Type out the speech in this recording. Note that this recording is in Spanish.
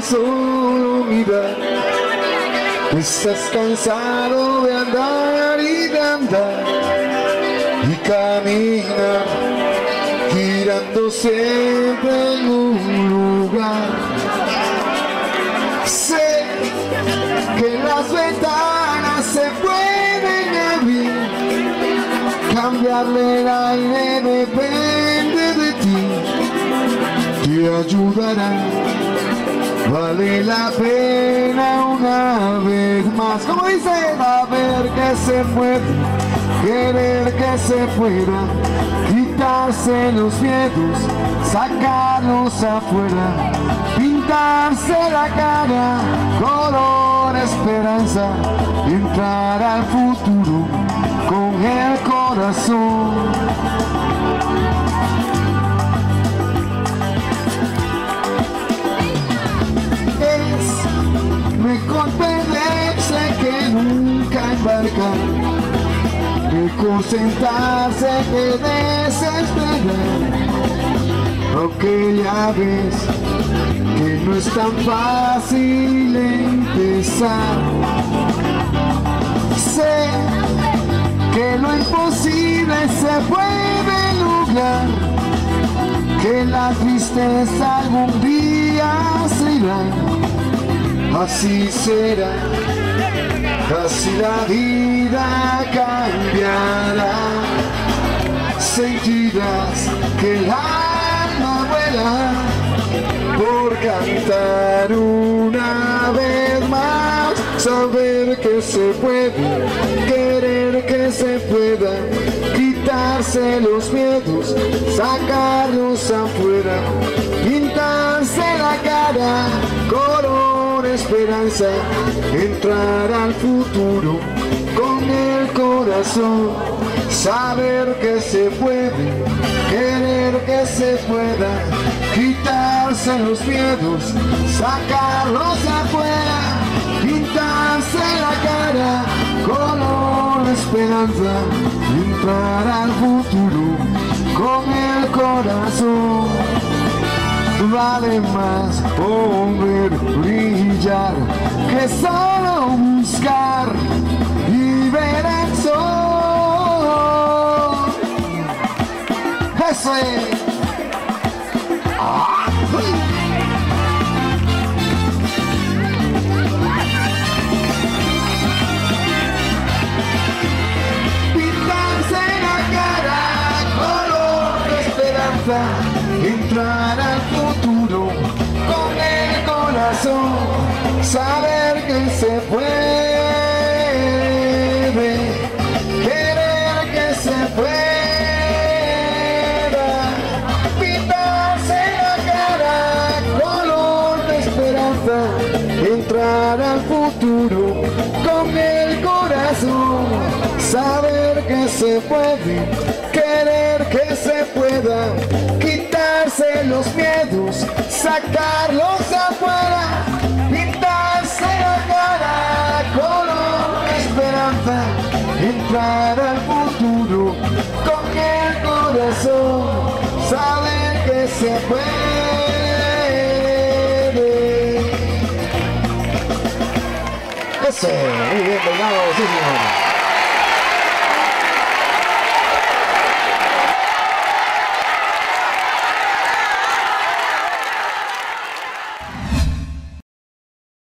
solo mirar. Estás cansado de andar y de andar y caminar, girando siempre en un lugar. Sé que las ventanas se pueden abrir, cambiarle el aire depende de ti, te ayudará. Vale la pena una vez más, como dice, saber que se puede, querer que se pueda, quitarse los miedos, sacarlos afuera, pintarse la cara, color esperanza, entrar al futuro con el corazón. Mejor perderse que nunca embarcar, mejor sentarse que desesperar, aunque ya ves que no es tan fácil empezar. Sé que lo imposible se puede lograr, que la tristeza algún día se irá. Así será, así la vida cambiará. Sentirás que el alma vuela por cantar una vez más. Saber que se puede, querer que se pueda, quitarse los miedos, sacarlos afuera, pintarse la cara, color esperanza, entrar al futuro con el corazón. Saber que se puede, querer que se pueda, quitarse los miedos, sacarlos afuera, pintarse la cara, color esperanza, entrar al futuro con el corazón. Vale más poder brillar que solo buscar y ver el sol. Eso es. Pintarse la cara, color de esperanza, entrar al futuro con el corazón. Saber que se puede, querer que se pueda, pintarse la cara, color de esperanza, entrar al futuro con el corazón. Saber que se puede, querer que se pueda, quitarse los miedos, sacarlos afuera, pintarse la cara, color de esperanza, entrar al futuro con el corazón. Saber que se puede. Eso, muy bien bailado, sí señor.